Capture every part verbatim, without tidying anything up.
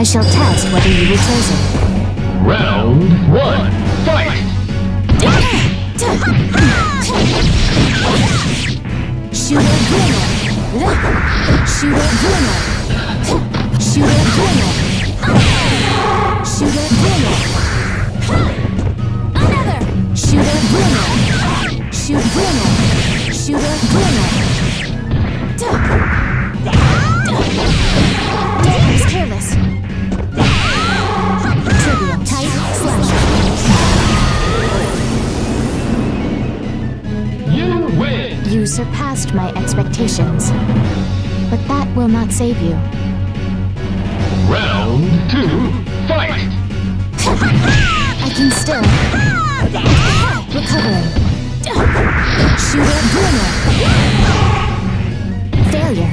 shall test whether you were chosen. Round one, fight! Shooter Bruno. Shooter Bruno. Shooter Bruno. Shooter Bruno. Another. Shooter Bruno. Shoot Bruno. Shooter Bruno. Game's careless. Trivial. Tight. Slasher. You win! You surpassed my expectations. But that will not save you. Round two, fight! I can still. Recovering. Shooter Bruno. Failure.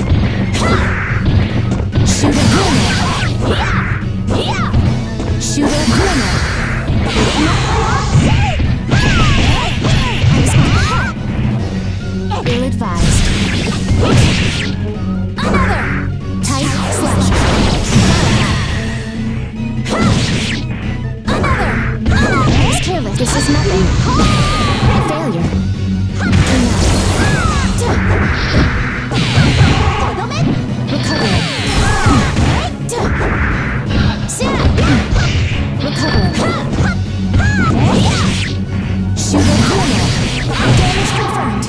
Shooter Bruno. Shooter Bruno. Ill-advised. Another. Tight slasher. Another. It's careless. This is nothing. Failure. Recover. Recover. Shooter Bruno. Damage confirmed.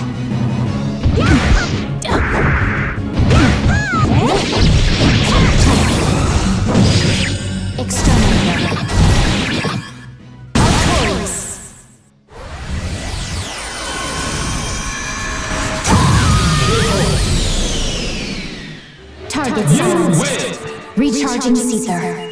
Exterminator. Victorious. Target silenced. Recharging Caesar.